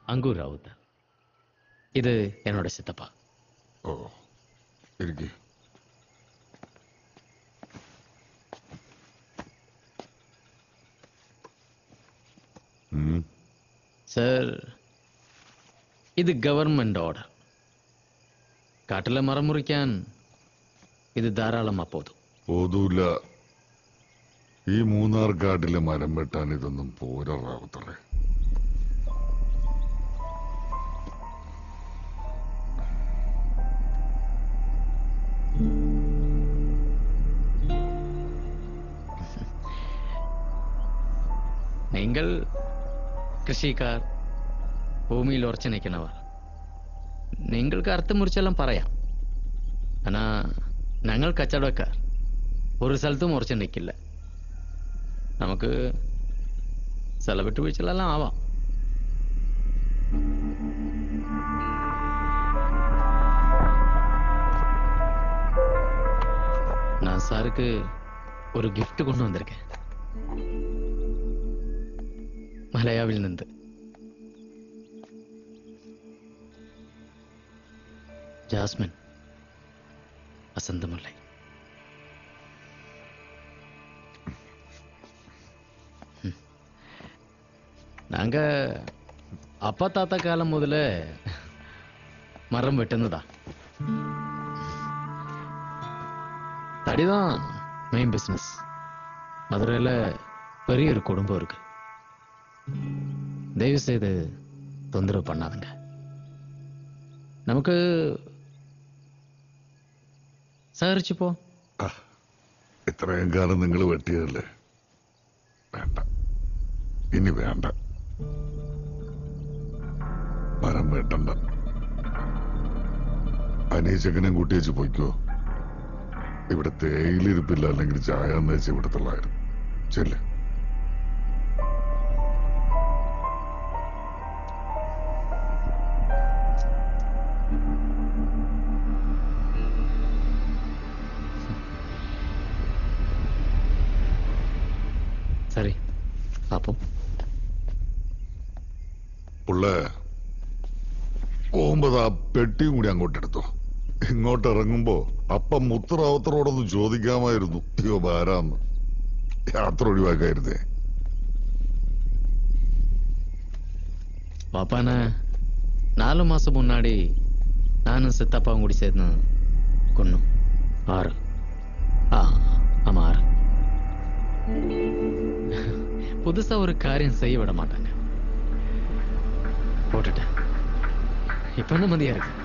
அங்கூர் ராவுத். இது என்னோட சித்தப்பா. ஓ இருக்கு. சார், ഇത് ഗവൺമെന്റ് ഓർഡർ. കാട്ടിലെ മരം മുറിക്കാൻ ഇത് ധാരാളമാ പോതൂല. ഈ മൂന്നാർ കാട്ടിലെ മരം വെട്ടാൻ ഇതൊന്നും പോരാ റാവത്തറേ. നിങ്ങൾ കൃഷിക്കാർ, ഭൂമിയിൽ ഉറച്ചു നിൽക്കുന്നവർ. നിങ്ങൾക്ക് അർത്ഥം മുറിച്ചെല്ലാം പറയാം. എന്നാ ഞങ്ങൾ കച്ചവടക്കാർ ഒരു സ്ഥലത്തും ഉറച്ചു നിൽക്കില്ല. നമുക്ക് ചില വിട്ടുവീഴ്ചകളെല്ലാം ആവാം. நான் சாருக்கு ஒரு கிஃப்ட் கொண்டு வந்திருக்கேன், மலையாவில் நின்று. ஜாஸ்மின் வசந்த முல்லை. நாங்க அப்பா தாத்தா காலம் முதல்ல மரம் வெட்டுனதா. தடிதான் மெயின் பிசினஸ். மதுரையில் பெரிய ஒரு குடும்பம் இருக்கு. தயவு செய்து தொந்தரவு பண்ணாதுங்க. നമുക്ക് സഹകരിച്ചു പോ. ഇത്രയും കാലം നിങ്ങൾ വെട്ടിയതല്ലേ, വേണ്ട, ഇനി വേണ്ട. മരം വെട്ടണ്ട. അനീചകനും കൂട്ടി വെച്ച് പൊയ്ക്കോ. ഇവിടെ തേയിലിരിപ്പില്ല, അല്ലെങ്കിൽ ചായ എന്ന് വെച്ച് ഇവിടത്തുള്ളായിരുന്നു. ചെല്ലേ. சரி பாப்போம். പുള്ള പോകുമ്പോ ആ പെട്ടിയും കൂടി അങ്ങോട്ടെടുത്തോ. ഇങ്ങോട്ട് ഇറങ്ങുമ്പോ അപ്പം മുത്തറാവത്തറോടൊന്ന് ചോദിക്കാമായിരുന്നു, അയ്യോ ഭാരാന്ന്. യാത്ര ഒഴിവാക്കായിരുന്നേ. பாப்பான 4 மாசம் முன்னாடி நானும் சித்தப்பாவும் கூடி சேர்ந்து கொன்னோம். 6. ஆமா 6. புதுசா ஒரு காரியம் செய்ய விட மாட்டாங்க. போட்டுட்டேன். இப்ப நிம்மதியா இருக்கு.